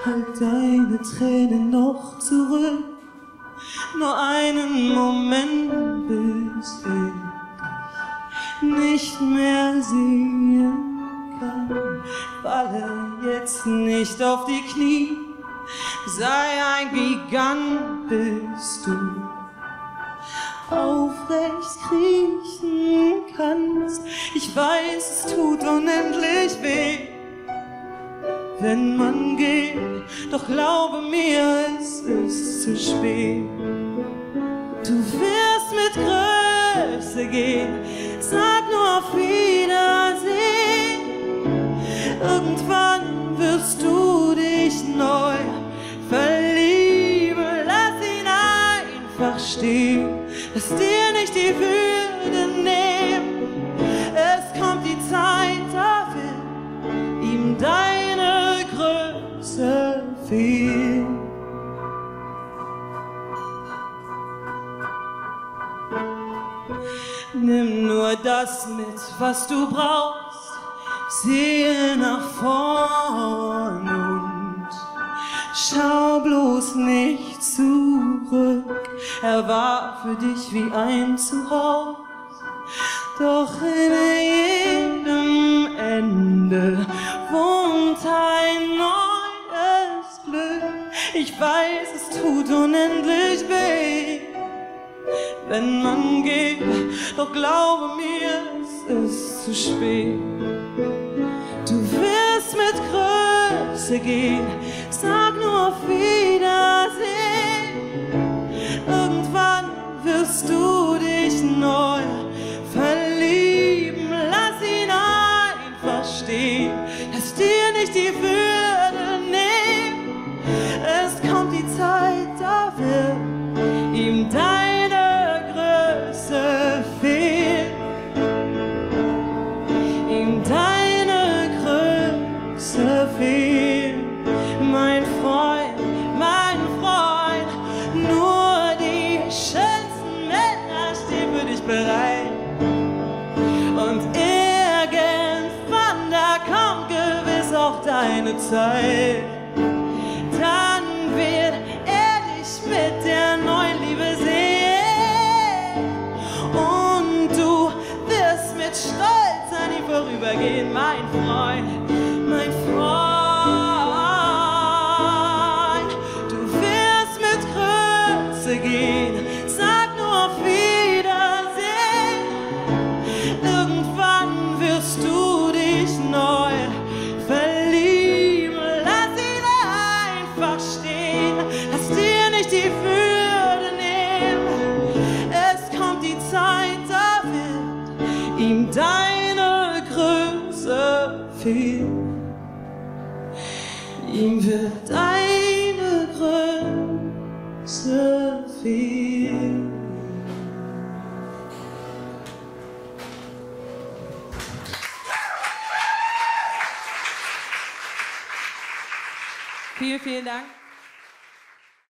Halt deine Tränen noch zurück, nur einen Moment, bis ich nicht mehr sehen kann. Falle jetzt nicht auf die Knie, sei ein Gigant, bis du aufrecht kriechen kannst. Ich weiß, es tut unendlich weh, wenn man geht, doch glaube mir, es ist zu spät. Du wirst mit Größe gehen, sag nur auf Wiedersehen. Irgendwann wirst du dich neu verlieben, lass ihn einfach stehen, lass dir nicht die Würde nehmen. Es kommt die Zeit, da wird ihm deine Größe fehlen. Nimm nur das mit, was du brauchst, sehe nach vorn und schau bloß nicht zurück. Er war für dich wie ein Zuhause, doch in jedem Ende wohnt ein neues Glück. Ich weiß, es tut unendlich weh, wenn man geht, doch glaube mir, es ist zu spät. Du wirst mit Größe gehen, sag nur auf Wiedersehen. Irgendwann wirst du dich neu verlieben, lass ihn einfach stehen, lass dir nicht die Würde nehmen. Es kommt die Zeit, da wird ihm deine Größe fehlen, ihm deine Größe fehlen. Mein Freund, nur die schönsten Männer stehen für dich bereit. Und irgendwann, da kommt gewiss auch deine Zeit. Dann wird er dich mit der neuen Liebe sehen und du wirst mit Stolz an ihm vorübergehen, mein Freund, mein Freund. Du wirst mit Größe gehen, sag nur auf Wiedersehen. Irgendwann wirst du dich neu verlieben, lass ihn einfach stehen, lass dir nicht die Würde nehmen. Es kommt die Zeit, da wird ihm deine Größe fehlen. Ihm wird deine Größe fehlen. Vielen, vielen Dank.